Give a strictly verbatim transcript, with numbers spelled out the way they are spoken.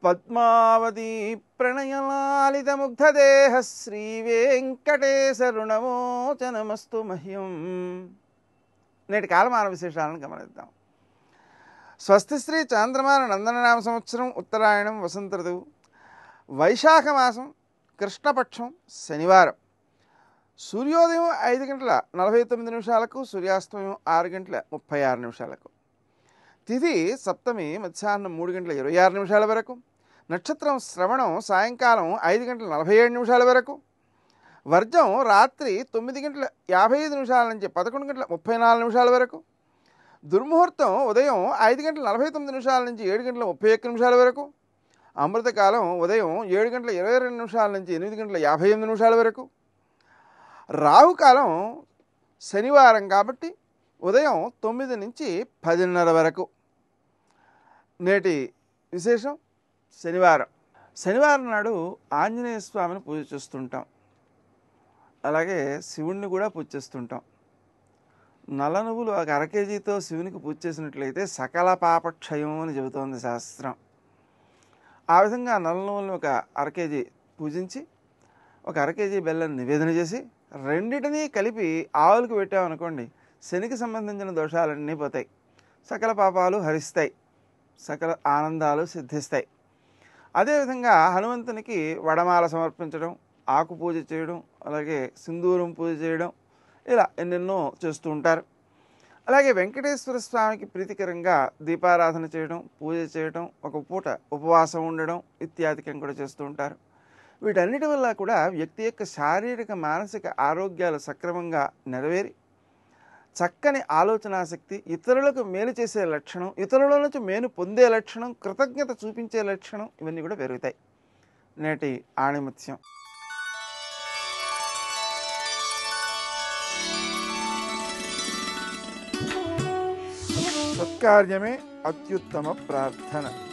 పద్మావతి ప్రణయలాలిత ముగ్ధదేహ శ్రీ వెంకటేశరుణమోచనమస్తు మహ్యం. నేటి కాలమాన విశేషాలను గమనిద్దాం. స్వస్తి శ్రీ చాంద్రమాన నందననామ సంవత్సరం ఉత్తరాయణం వసంత ఋతువు వైశాఖ మాసం కృష్ణపక్షం శనివారం. సూర్యోదయం ఐదు గంటల నలభై తొమ్మిది నిమిషాలకు, సూర్యాస్తమయం ఆరు గంటల ముప్పై ఆరు నిమిషాలకు. తిథి సప్తమి మధ్యాహ్నం మూడు గంటల ఇరవై ఆరు నిమిషాల వరకు. నక్షత్రం శ్రవణం సాయంకాలం ఐదు గంటల నలభై ఏడు నిమిషాల వరకు. వర్జం రాత్రి తొమ్మిది గంటల యాభై ఐదు నిమిషాల నుంచి పదకొండు గంటల ముప్పై నాలుగు నిమిషాల వరకు. దుర్ముహూర్తం ఉదయం ఐదు గంటల నలభై తొమ్మిది నిమిషాల నుంచి ఏడు గంటల ముప్పై ఒక్క నిమిషాల వరకు. అమృతకాలం ఉదయం ఏడు గంటల ఇరవై రెండు నిమిషాల నుంచి ఎనిమిది గంటల యాభై ఎనిమిది నిమిషాల వరకు. రాహుకాలం శనివారం కాబట్టి ఉదయం తొమ్మిది నుంచి పదిన్నర వరకు. నేటి విశేషం శనివారం. శనివారం నాడు ఆంజనేయ స్వామిని పూజ చేస్తుంటాం, అలాగే శివుణ్ణి కూడా పూజ చేస్తుంటాం. నల్ల నువ్వులు ఒక అర కేజీతో శివునికి పూజ చేసినట్లయితే సకల పాపక్షయం అని చెబుతోంది శాస్త్రం. ఆ విధంగా నల్ల నువ్వులను ఒక అర కేజీ పూజించి ఒక అర కేజీ బెల్లం నివేదన చేసి రెండింటినీ కలిపి ఆవులకు పెట్టామనుకోండి, శనికి సంబంధించిన దోషాలన్నీ పోతాయి, సకల పాపాలు హరిస్తాయి, సకల ఆనందాలు సిద్ధిస్తాయి. అదేవిధంగా హనుమంతునికి వడమాల సమర్పించడం, ఆకు పూజ చేయడం, అలాగే సింధూరం పూజ చేయడం, ఇలా ఎన్నెన్నో చేస్తూ ఉంటారు. అలాగే వెంకటేశ్వర స్వామికి ప్రీతికరంగా దీపారాధన చేయడం, పూజ చేయడం, ఒక పూట ఉపవాసం ఉండడం ఇత్యాదికం కూడా చేస్తూ ఉంటారు. వీటన్నిటి వల్ల కూడా వ్యక్తి యొక్క శారీరక మానసిక ఆరోగ్యాలు సక్రమంగా నెరవేరి చక్కని ఆలోచనాశక్తి, ఇతరులకు మేలు చేసే లక్షణం, ఇతరుల నుంచి మేలు పొందే లక్షణం, కృతజ్ఞత చూపించే లక్షణం, ఇవన్నీ కూడా పెరుగుతాయి. నేటి ఆణిముత్యం. సత్కార్యమే అత్యుత్తమ ప్రార్థన.